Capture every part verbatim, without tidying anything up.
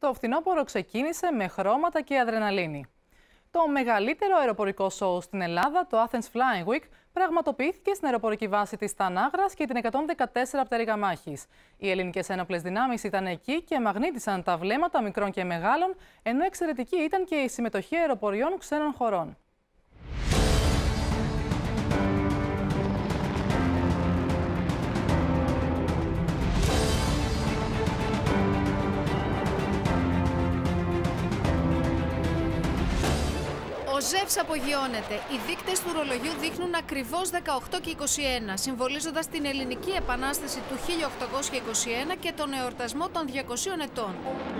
Το φθινόπωρο ξεκίνησε με χρώματα και αδρεναλίνη. Το μεγαλύτερο αεροπορικό σόου στην Ελλάδα, το Athens Flying Week, πραγματοποιήθηκε στην αεροπορική βάση της Τανάγρας και την εκατόν δεκατέσσερα πτέρυγα μάχης. Οι ελληνικές ένοπλες δυνάμεις ήταν εκεί και μαγνήτησαν τα βλέμματα μικρών και μεγάλων, ενώ εξαιρετική ήταν και η συμμετοχή αεροποριών ξένων χωρών. Ο Ζεύς απογειώνεται. Οι δείκτες του ρολογιού δείχνουν ακριβώς δεκαοκτώ και είκοσι ένα, συμβολίζοντας την ελληνική επανάσταση του χίλια οκτακόσια είκοσι ένα και τον εορτασμό των διακοσίων ετών.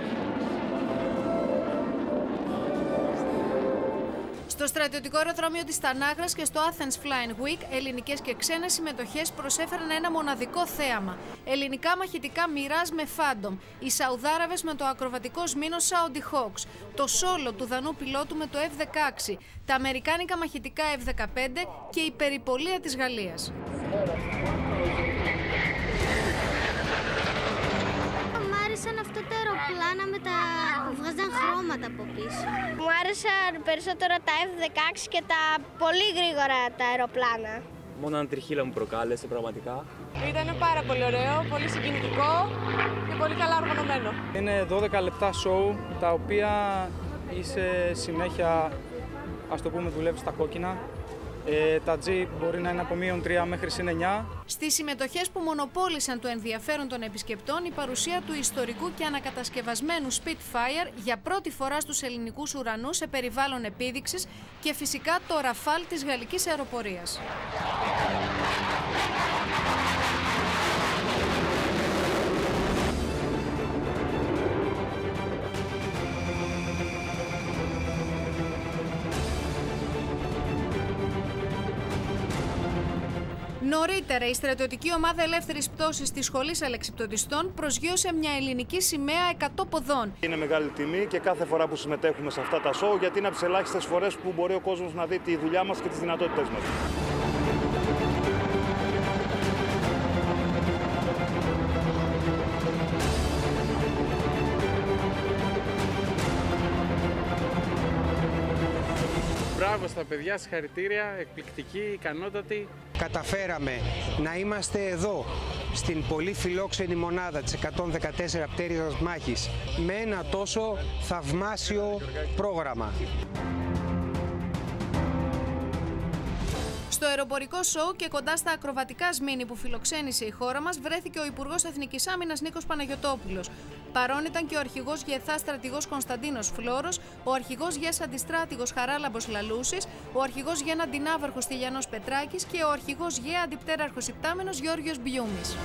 Στο στρατιωτικό αεροδρόμιο της Τανάγρας και στο Athens Flying Week, ελληνικές και ξένες συμμετοχές προσέφεραν ένα μοναδικό θέαμα. Ελληνικά μαχητικά Μιράζ με Phantom, οι Σαουδάραβες με το ακροβατικό σμήνο Saudi Hawks, το σόλο του Δανού πιλότου με το εφ δεκαέξι, τα αμερικάνικα μαχητικά εφ δεκαπέντε και η περιπολία της Γαλλίας. Μου άρεσαν αυτά τα αεροπλάνα με τα που βγάζαν χρώματα από πίσω. Μου άρεσαν περισσότερο τα εφ δεκαέξι και τα πολύ γρήγορα τα αεροπλάνα. Μόνο ένα τριχύλα μου προκάλεσε πραγματικά. Ήταν πάρα πολύ ωραίο, πολύ συγκινητικό και πολύ καλά οργανωμένο. Είναι δώδεκα λεπτά σοου, τα οποία είσαι συνέχεια, ας το πούμε, δουλεύεις στα κόκκινα. Ε, τα G μπορεί να είναι από μείον τρία μέχρι συν εννιά. Στις συμμετοχές που μονοπόλησαν το ενδιαφέρον των επισκεπτών, η παρουσία του ιστορικού και ανακατασκευασμένου Spitfire για πρώτη φορά στους ελληνικούς ουρανούς σε περιβάλλον επίδειξης και φυσικά το Ραφάλ της γαλλικής αεροπορίας. Νωρίτερα, η στρατιωτική ομάδα ελεύθερης πτώσης της Σχολής Αλεξιπτωτιστών προσγείωσε μια ελληνική σημαία εκατό ποδών. Είναι μεγάλη τιμή και κάθε φορά που συμμετέχουμε σε αυτά τα σοου, γιατί είναι από τις ελάχιστες φορές που μπορεί ο κόσμος να δει τη δουλειά μας και τις δυνατότητες μας. Μπράβο στα παιδιά, συγχαρητήρια, εκπληκτική, ικανότατη. Καταφέραμε να είμαστε εδώ, στην πολύ φιλόξενη μονάδα της εκατόν δεκατέσσερα πτέρυγας μάχης, με ένα τόσο θαυμάσιο πρόγραμμα. Στο αεροπορικό σοου και κοντά στα ακροβατικά σμήνη που φιλοξένησε η χώρα μας βρέθηκε ο Υπουργός Εθνικής Άμυνας Νίκος Παναγιωτόπουλος. Παρόν ήταν και ο αρχηγός ΓΕΘΑ στρατηγός Κωνσταντίνος Φλόρος, ο αρχηγός ΓΕΣ αντιστράτηγος Χαράλαμπος Λαλούσης, ο αρχηγός ΓΕΝ αντινάβαρχος Στυλιανός Πετράκης και ο αρχηγός ΓΕ αντιπτέραρχος υπτάμενος Γιώργος Μπιούμης.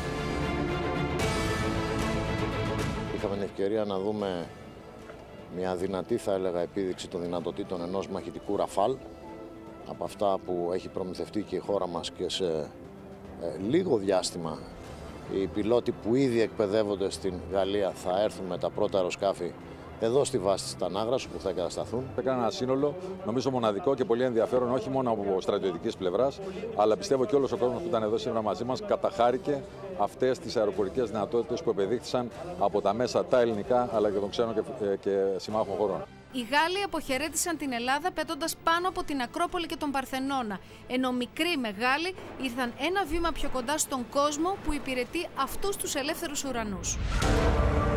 Είχαμε την ευκαιρία να δούμε μια δυνατή, θα έλεγα, επίδειξη των δυνατοτήτων ενός μαχητικού Ραφάλ, από αυτά που έχει προμηθευτεί και η χώρα μας, και σε ε, λίγο διάστημα οι πιλότοι που ήδη εκπαιδεύονται στην Γαλλία θα έρθουν με τα πρώτα αεροσκάφη εδώ στη βάση της Τανάγρας, όπου θα εγκατασταθούν. Έκανα ένα σύνολο, νομίζω μοναδικό και πολύ ενδιαφέρον, όχι μόνο από στρατιωτικής πλευράς, αλλά πιστεύω και όλος ο κόσμος που ήταν εδώ σήμερα μαζί μας καταχάρηκε αυτές τις αεροπορικές δυνατότητες που επεδείχθησαν από τα μέσα τα ελληνικά, αλλά και των ξένων και, και συμμάχων χωρών. Οι Γάλλοι αποχαιρέτησαν την Ελλάδα πετώντας πάνω από την Ακρόπολη και τον Παρθενώνα, ενώ μικροί μεγάλοι ήρθαν ένα βήμα πιο κοντά στον κόσμο που υπηρετεί αυτούς τους ελεύθερους ουρανούς.